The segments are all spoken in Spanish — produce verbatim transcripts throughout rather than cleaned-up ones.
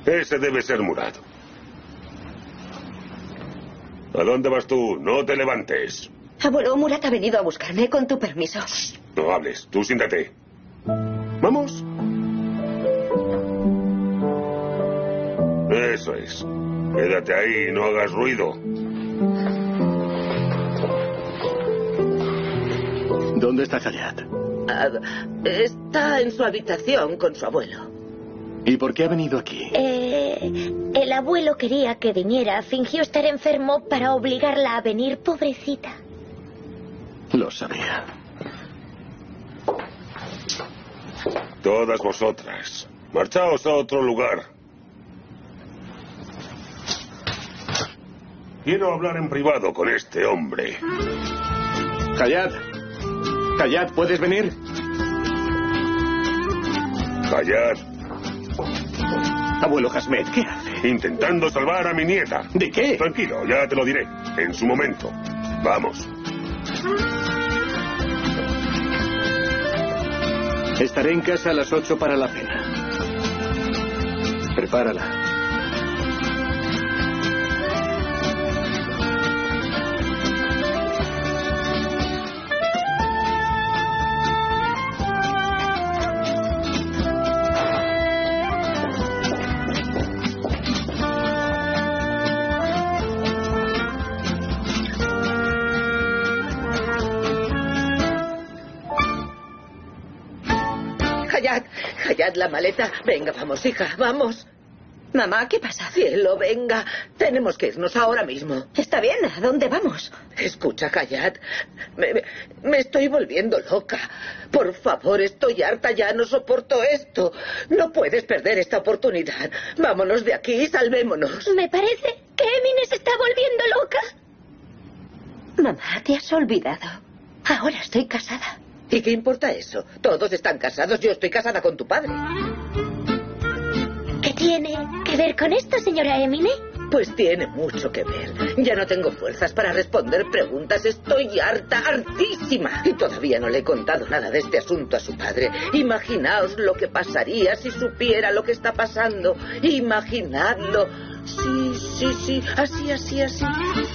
Ese debe ser Murad. ¿A dónde vas tú? No te levantes. Abuelo, Murad ha venido a buscarme, con tu permiso. No hables, tú siéntate. ¿Vamos? Eso es. Quédate ahí, no hagas ruido. ¿Dónde está Hayat? Uh, está en su habitación con su abuelo. ¿Y por qué ha venido aquí? Eh, el abuelo quería que viniera. Fingió estar enfermo para obligarla a venir, pobrecita. Lo sabía. Todas vosotras, marchaos a otro lugar. Quiero hablar en privado con este hombre. Hayat. Hayat, ¿puedes venir? Hayat. Abuelo Hasmet, ¿qué hace? Intentando salvar a mi nieta. ¿De qué? Tranquilo, ya te lo diré. En su momento. Vamos. Estaré en casa a las ocho para la cena. Prepárala. Hayat, Hayat, la maleta. Venga, vamos, hija, vamos. Mamá, ¿qué pasa? Cielo, venga. Tenemos que irnos ahora mismo. Está bien, ¿a dónde vamos? Escucha, Hayat. Me, me, me estoy volviendo loca. Por favor, estoy harta, ya no soporto esto. No puedes perder esta oportunidad. Vámonos de aquí y salvémonos. Me parece que Emine se está volviendo loca. Mamá, te has olvidado. Ahora estoy casada. ¿Y qué importa eso? Todos están casados. Yo estoy casada con tu padre. ¿Qué tiene que ver con esto, señora Emine? Pues tiene mucho que ver. Ya no tengo fuerzas para responder preguntas. Estoy harta, hartísima. Y todavía no le he contado nada de este asunto a su padre. Imaginaos lo que pasaría si supiera lo que está pasando. Imaginadlo. Sí, sí, sí. Así, así, así.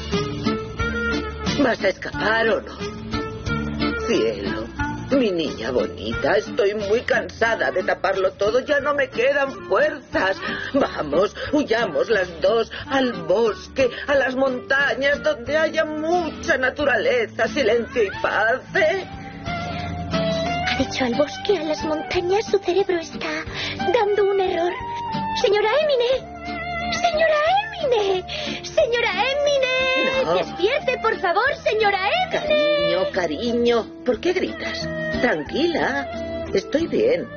¿Vas a escapar o no? Cielo. Mi niña bonita, estoy muy cansada de taparlo todo. Ya no me quedan fuerzas. Vamos, huyamos las dos al bosque, a las montañas, donde haya mucha naturaleza, silencio y paz, ¿eh? Ha dicho al bosque, a las montañas. Su cerebro está dando un error. Señora Emine. Señora Emine. Señora Emine. No. Despierte, por favor, señora Emine. Cariño, cariño, ¿por qué gritas? Tranquila, estoy bien.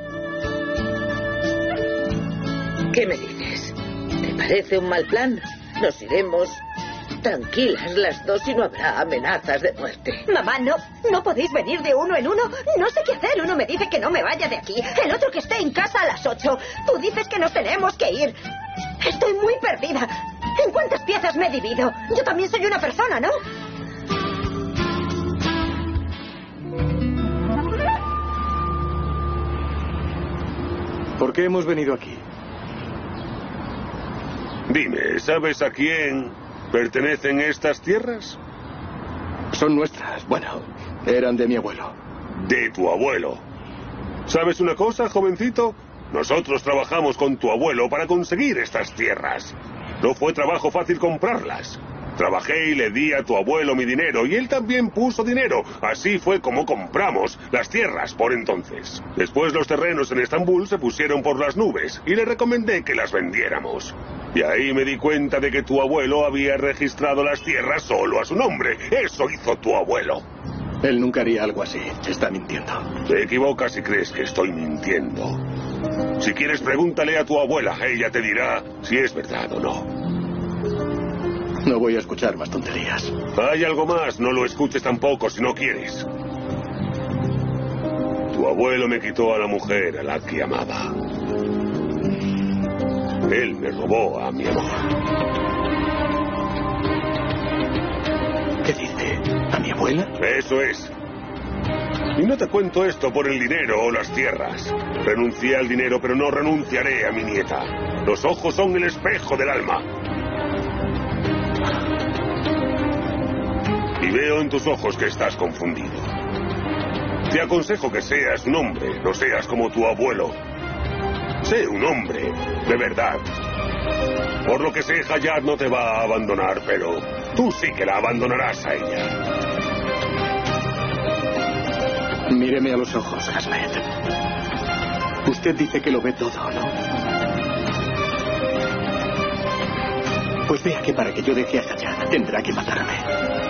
¿Qué me dices? ¿Te parece un mal plan? Nos iremos tranquilas las dos y no habrá amenazas de muerte. Mamá, no, no podéis venir de uno en uno. No sé qué hacer. Uno me dice que no me vaya de aquí. El otro que esté en casa a las ocho. Tú dices que nos tenemos que ir. Estoy muy perdida. ¿En cuántas piezas me he dividido? Yo también soy una persona, ¿no? ¿Por qué hemos venido aquí? Dime, ¿sabes a quién pertenecen estas tierras? Son nuestras. Bueno, eran de mi abuelo. De tu abuelo. ¿Sabes una cosa, jovencito? Nosotros trabajamos con tu abuelo para conseguir estas tierras. No fue trabajo fácil comprarlas. Trabajé y le di a tu abuelo mi dinero y él también puso dinero. Así fue como compramos las tierras por entonces. Después los terrenos en Estambul se pusieron por las nubes y le recomendé que las vendiéramos. Y ahí me di cuenta de que tu abuelo había registrado las tierras solo a su nombre. Eso hizo tu abuelo. Él nunca haría algo así. Está mintiendo. Te equivocas si crees que estoy mintiendo. Si quieres, pregúntale a tu abuela. Ella te dirá si es verdad o no. No voy a escuchar más tonterías. Hay algo más. No lo escuches tampoco si no quieres. Tu abuelo me quitó a la mujer a la que amaba. Él me robó a mi amor. ¿Qué dice? ¿A mi abuela? Eso es. Y no te cuento esto por el dinero o las tierras. Renuncié al dinero, pero no renunciaré a mi nieta. Los ojos son el espejo del alma. Y veo en tus ojos que estás confundido. Te aconsejo que seas un hombre, no seas como tu abuelo. Sé un hombre, de verdad. Por lo que sé, Hayat no te va a abandonar, pero tú sí que la abandonarás a ella. Míreme a los ojos, Hasmet. Usted dice que lo ve todo, ¿no? Pues vea que para que yo deje a Hayat tendrá que matarme.